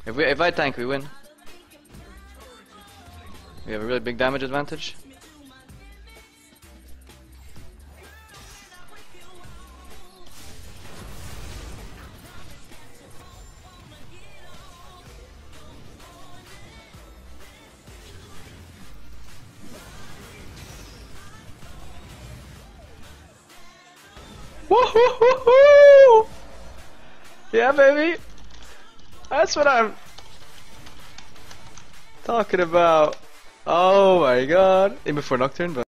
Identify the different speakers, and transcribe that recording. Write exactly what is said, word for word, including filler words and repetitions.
Speaker 1: If we if I tank, we win. We have a really big damage advantage. Woohoo! Yeah, baby. That's what I'm talking about. Oh my god. In before Nocturne, but